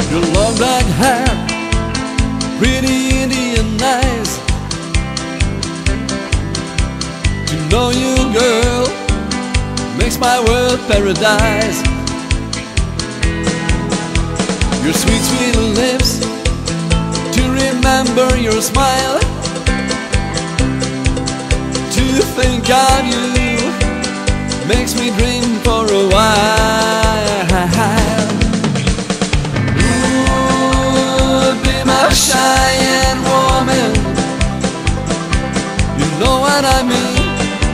Your long black hair, pretty Indian eyes. To know you, girl, makes my world paradise. Your sweet, sweet lips, to remember your smile. To think of you makes me dream for a while. Ooh, be my Cheyenne woman, you know what I mean.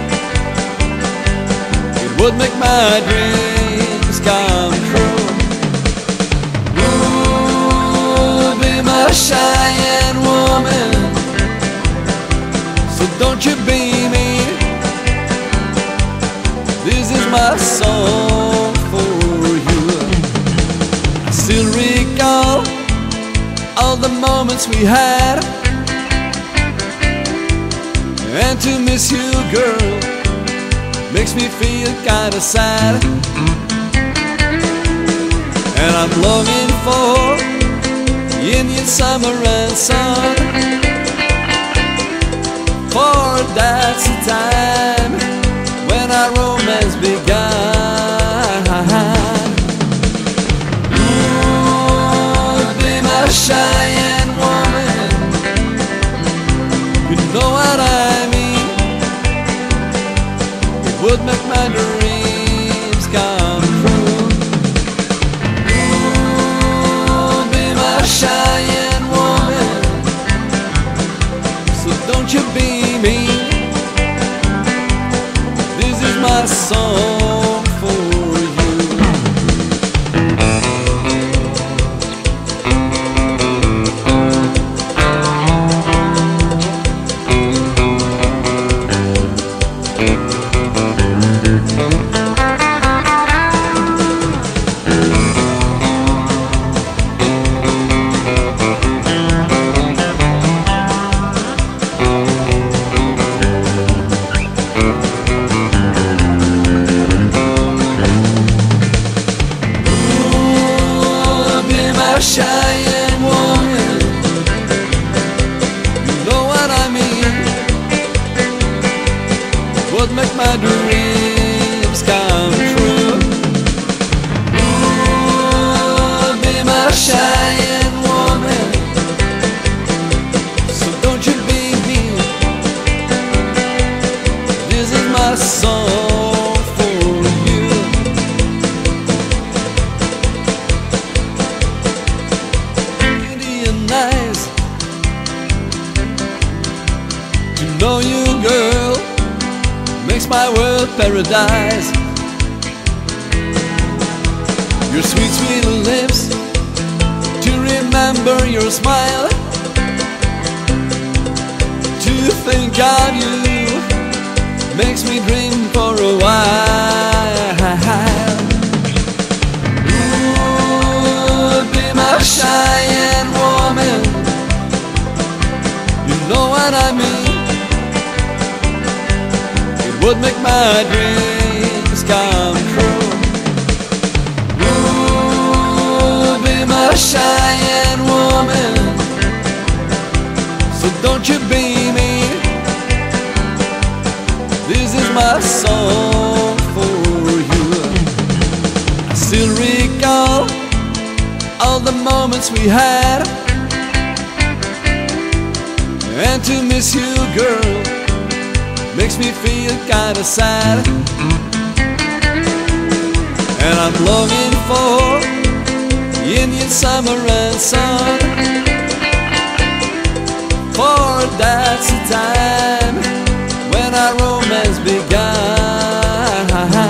It would make my dreams come true. Ooh, be my Cheyenne woman, so don't you be me. This is my song for you. I still recall all the moments we had, and to miss you, girl, makes me feel kinda sad. And I'm longing for Indian summer and sun, for that's the time when our romance began. Ooh, be my Cheyenne woman, you know what I mean. It would make my dreams come true. Ooh, be my Cheyenne woman, so don't you be me. This is my song for you. Cheyenne woman, you know what I mean. Would make my dreams come true. Ooh, be my Cheyenne woman, so don't you be me. This is my song for you. Nice to know you, girl, makes my world paradise. Your sweet, sweet lips, to remember your smile. To think of you makes me dream for a while. Ooh, be my Cheyenne woman, you know what I mean. It would make my dreams come true. Ooh, be my Cheyenne woman, so don't you be me. This is my song for you. I still recall all the moments we had, and to miss you, girl, makes me feel kinda sad. And I'm longing for Indian summer and sun, for that's the time when our romance began.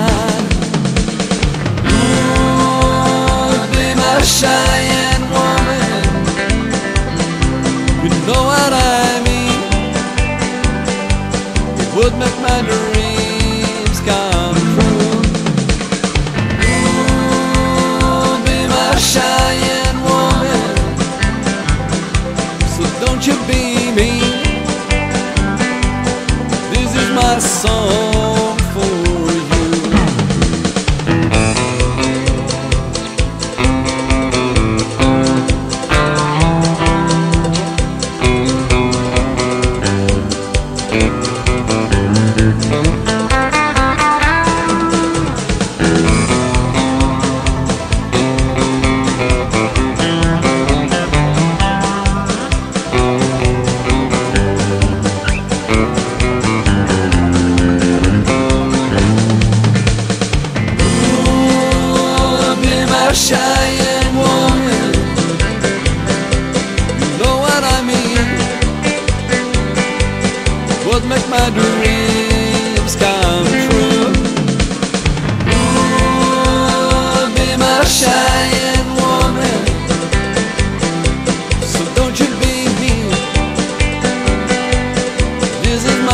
Ooh, be my Cheyenne woman, you know what I mean. It would make my dreams come true. Ooh, be my Cheyenne woman, so don't you be me. This is my song for you.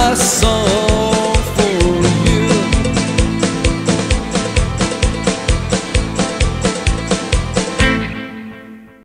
my song